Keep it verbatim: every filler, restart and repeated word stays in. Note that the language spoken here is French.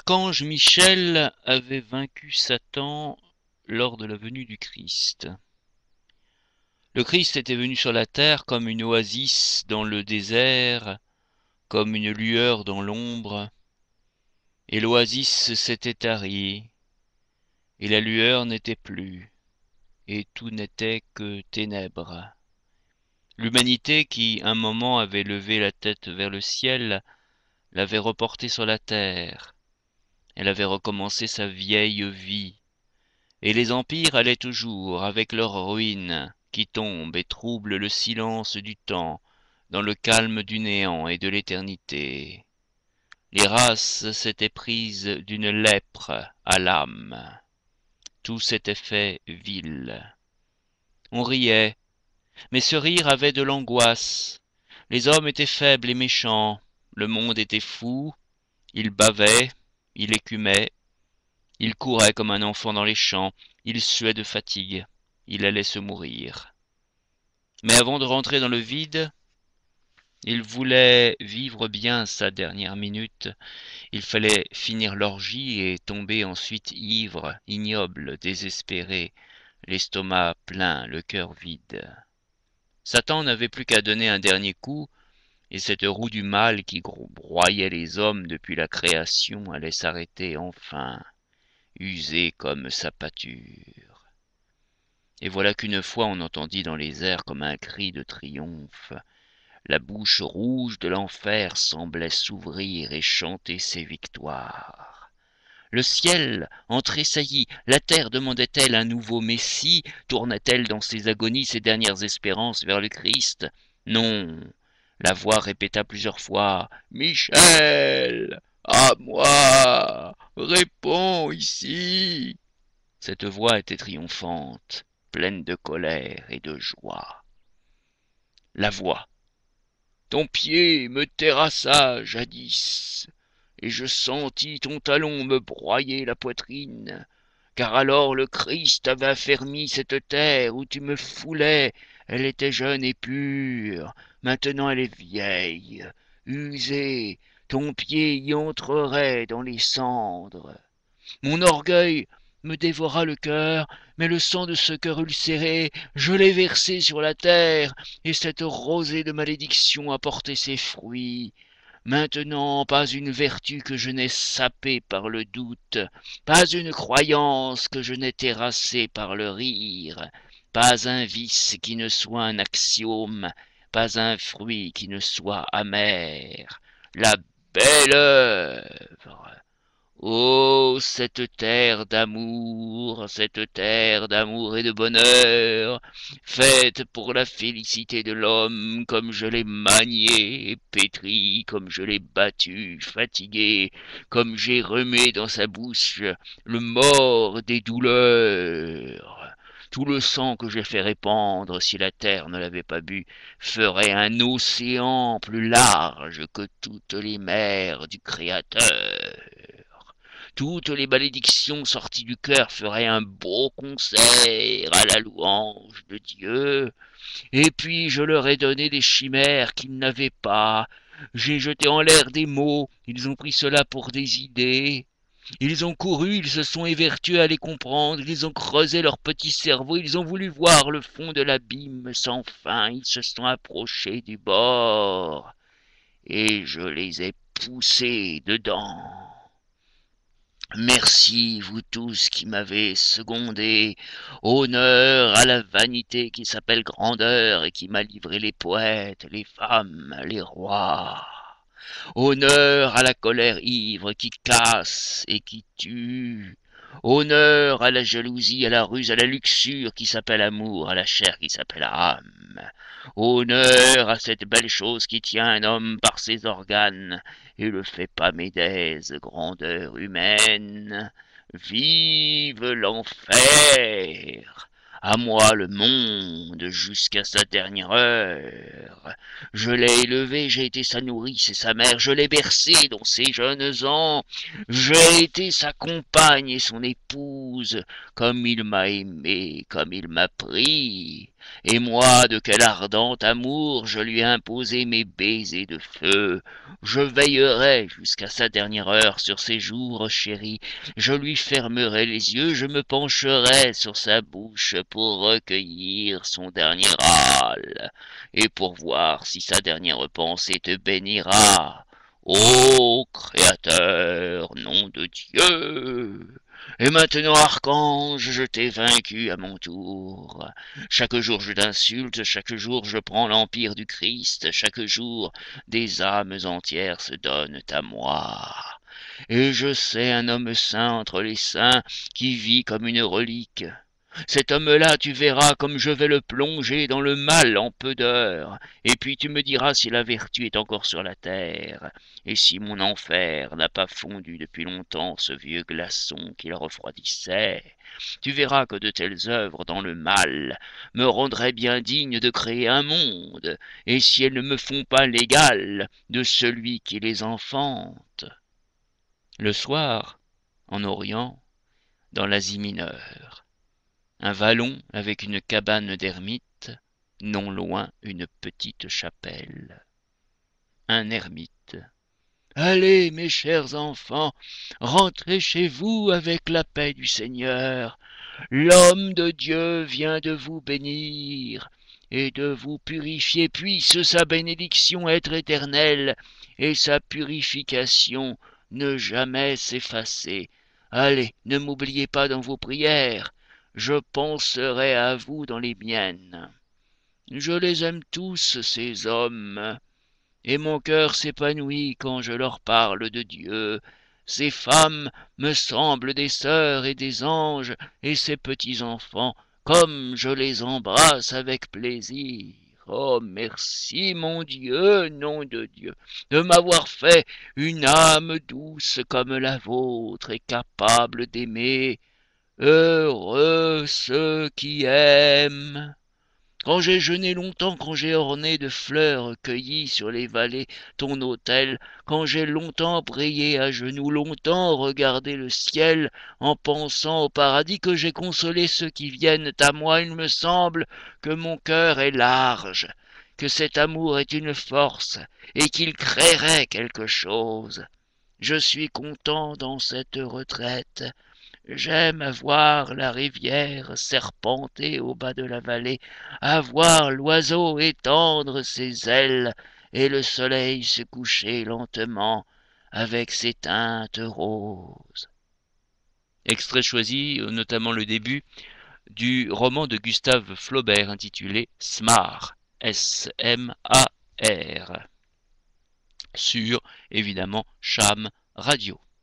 L'archange Michel avait vaincu Satan lors de la venue du Christ. Le Christ était venu sur la terre comme une oasis dans le désert, comme une lueur dans l'ombre, et l'oasis s'était tarie, et la lueur n'était plus, et tout n'était que ténèbres. L'humanité qui, un moment, avait levé la tête vers le ciel, l'avait reportée sur la terre. Elle avait recommencé sa vieille vie, et les empires allaient toujours avec leurs ruines qui tombent et troublent le silence du temps dans le calme du néant et de l'éternité. Les races s'étaient prises d'une lèpre à l'âme. Tout s'était fait vil. On riait, mais ce rire avait de l'angoisse. Les hommes étaient faibles et méchants, le monde était fou, il bavait, il écumait, il courait comme un enfant dans les champs, il suait de fatigue, il allait se mourir. Mais avant de rentrer dans le vide, il voulait vivre bien sa dernière minute, il fallait finir l'orgie et tomber ensuite ivre, ignoble, désespéré, l'estomac plein, le cœur vide. Satan n'avait plus qu'à donner un dernier coup, et cette roue du mal qui broyait les hommes depuis la création allait s'arrêter enfin, usée comme sa pâture. Et voilà qu'une fois on entendit dans les airs comme un cri de triomphe. La bouche rouge de l'enfer semblait s'ouvrir et chanter ses victoires. Le ciel en tressaillit, la terre demandait-elle un nouveau Messie, tournait-elle dans ses agonies ses dernières espérances vers le Christ? Non, la voix répéta plusieurs fois « Michel, à moi, réponds ici !» Cette voix était triomphante, pleine de colère et de joie. La voix. Ton pied me terrassa jadis, et je sentis ton talon me broyer la poitrine, car alors le Christ avait affermi cette terre où tu me foulais. Elle était jeune et pure, maintenant elle est vieille, usée, ton pied y entrerait dans les cendres. Mon orgueil me dévora le cœur, mais le sang de ce cœur ulcéré, je l'ai versé sur la terre, et cette rosée de malédiction a porté ses fruits. Maintenant, pas une vertu que je n'ai sapée par le doute, pas une croyance que je n'ai terrassée par le rire, pas un vice qui ne soit un axiome, pas un fruit qui ne soit amer. La belle œuvre! Oh, cette terre d'amour, cette terre d'amour et de bonheur, faite pour la félicité de l'homme, comme je l'ai maniée et pétrie, comme je l'ai battue, fatiguée, comme j'ai remué dans sa bouche le mort des douleurs. Tout le sang que j'ai fait répandre, si la terre ne l'avait pas bu, ferait un océan plus large que toutes les mers du Créateur. Toutes les malédictions sorties du cœur feraient un beau concert à la louange de Dieu. Et puis je leur ai donné des chimères qu'ils n'avaient pas. J'ai jeté en l'air des mots, ils ont pris cela pour des idées. Ils ont couru, ils se sont évertués à les comprendre, ils ont creusé leur petit cerveau, ils ont voulu voir le fond de l'abîme sans fin, ils se sont approchés du bord, et je les ai poussés dedans. Merci, vous tous qui m'avez secondé, honneur à la vanité qui s'appelle grandeur et qui m'a livré les poètes, les femmes, les rois. Honneur à la colère ivre qui casse et qui tue. Honneur à la jalousie, à la ruse, à la luxure qui s'appelle amour, à la chair qui s'appelle âme. Honneur à cette belle chose qui tient un homme par ses organes et le fait pas médèse, grandeur humaine. Vive l'enfer! À moi le monde jusqu'à sa dernière heure. Je l'ai élevé, j'ai été sa nourrice et sa mère, je l'ai bercé dans ses jeunes ans, j'ai été sa compagne et son épouse, comme il m'a aimé, comme il m'a pris. et moi de quel ardent amour je lui ai imposé mes baisers de feu. Je veillerai jusqu'à sa dernière heure sur ses jours chéris, je lui fermerai les yeux, je me pencherai sur sa bouche pour recueillir son dernier râle, et pour voir si sa dernière pensée te bénira. Ô Créateur, nom de Dieu! Et maintenant, archange, je t'ai vaincu à mon tour. Chaque jour je t'insulte, chaque jour je prends l'empire du Christ, chaque jour des âmes entières se donnent à moi. Et je sais un homme saint entre les saints qui vit comme une relique. Cet homme-là, tu verras comme je vais le plonger dans le mal en peu d'heures, et puis tu me diras si la vertu est encore sur la terre, et si mon enfer n'a pas fondu depuis longtemps ce vieux glaçon qui le refroidissait. Tu verras que de telles œuvres dans le mal me rendraient bien digne de créer un monde, et si elles ne me font pas l'égal de celui qui les enfante. Le soir, en Orient, dans l'Asie mineure, un vallon avec une cabane d'ermite, non loin une petite chapelle. Un ermite. Allez, mes chers enfants, rentrez chez vous avec la paix du Seigneur. L'homme de Dieu vient de vous bénir et de vous purifier. Puisse sa bénédiction être éternelle et sa purification ne jamais s'effacer. Allez, ne m'oubliez pas dans vos prières. Je penserai à vous dans les miennes. Je les aime tous, ces hommes, et mon cœur s'épanouit quand je leur parle de Dieu. Ces femmes me semblent des sœurs et des anges, et ces petits-enfants, comme je les embrasse avec plaisir. Oh, merci, mon Dieu, nom de Dieu, de m'avoir fait une âme douce comme la vôtre et capable d'aimer. Heureux ceux qui aiment. Quand j'ai jeûné longtemps, quand j'ai orné de fleurs cueillies sur les vallées ton autel, quand j'ai longtemps prié à genoux, longtemps regardé le ciel, en pensant au paradis, que j'ai consolé ceux qui viennent à moi, il me semble que mon cœur est large, que cet amour est une force, et qu'il créerait quelque chose. Je suis content dans cette retraite. J'aime voir la rivière serpenter au bas de la vallée, à voir l'oiseau étendre ses ailes et le soleil se coucher lentement avec ses teintes roses. Extrait choisi, notamment le début, du roman de Gustave Flaubert intitulé Smart, S M A R, sur, évidemment, Cham Radio.